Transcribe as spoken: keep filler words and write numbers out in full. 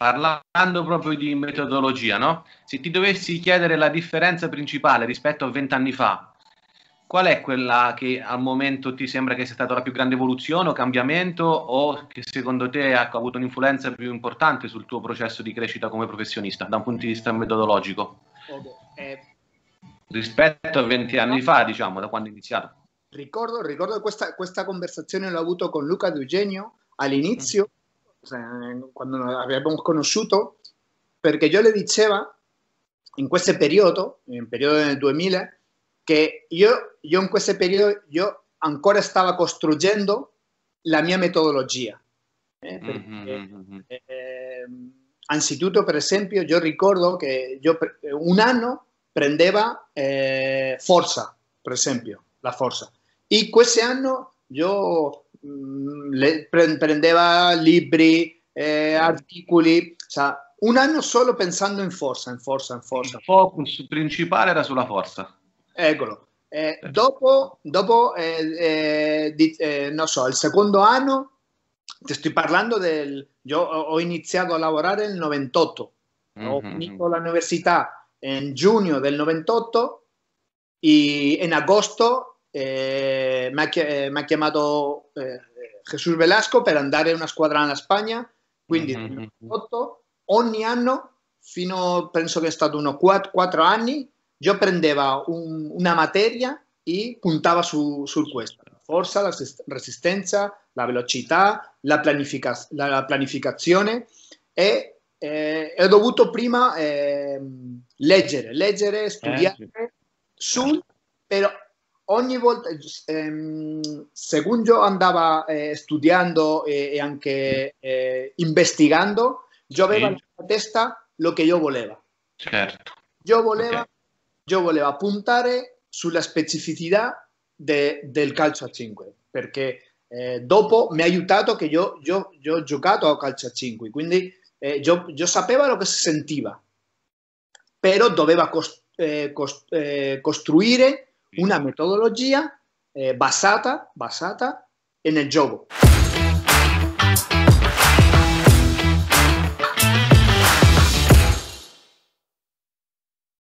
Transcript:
Parlando proprio di metodologia, no? Se ti dovessi chiedere la differenza principale rispetto a vent'anni fa, qual è quella che al momento ti sembra che sia stata la più grande evoluzione o cambiamento, o che secondo te ha avuto un'influenza più importante sul tuo processo di crescita come professionista, da un punto di vista metodologico? Okay. Eh, rispetto a venti anni fa, diciamo, da quando è iniziato. Ricordo, ricordo questa, questa conversazione l'ho avuto con Luca De Eugenio all'inizio, mm. quando abbiamo conosciuto, perché io le diceva in questo periodo, nel periodo del duemila, che io, io in questo periodo io ancora stavo costruendo la mia metodologia. Eh, perché, mm-hmm. eh, anzitutto, per esempio, io ricordo che io un anno prendeva eh, forza, per esempio, la forza. E questo anno io mh, le, prendeva libri, eh, articoli, cioè, un anno solo pensando in forza, in forza, in forza. Il focus principale era sulla forza. Eccolo. Eh, dopo, dopo eh, eh, di, eh, non so, il secondo anno, ti sto parlando del... Io ho iniziato a lavorare nel novantotto, mm-hmm. Ho finito l'università in giugno del novantotto e in agosto eh, mi, ha, eh, mi ha chiamato eh, Jesus Velasco per andare in una squadra in Spagna, quindi mm-hmm. nel novantotto, ogni anno, fino penso che è stato uno quattro, quattro anni, io prendeva un, una materia e puntava su, su questo. Forza, la resistenza, la velocità, la, planifica la pianificazione e eh, ho dovuto prima eh, leggere, leggere, studiare eh, sì. sul, però ogni volta, ehm, secondo io andava eh, studiando e, e anche eh, investigando, io avevo sì. nella testa lo che io volevo. Certo. Io volevo, okay. io volevo puntare sulla specificità De, del calcio a cinque, perché eh, dopo mi ha aiutato che io, io, io ho giocato a calcio a cinque, quindi eh, io, io sapevo lo che si sentiva, però doveva cost, eh, cost, eh, costruire una metodologia eh, basata, basata nel gioco.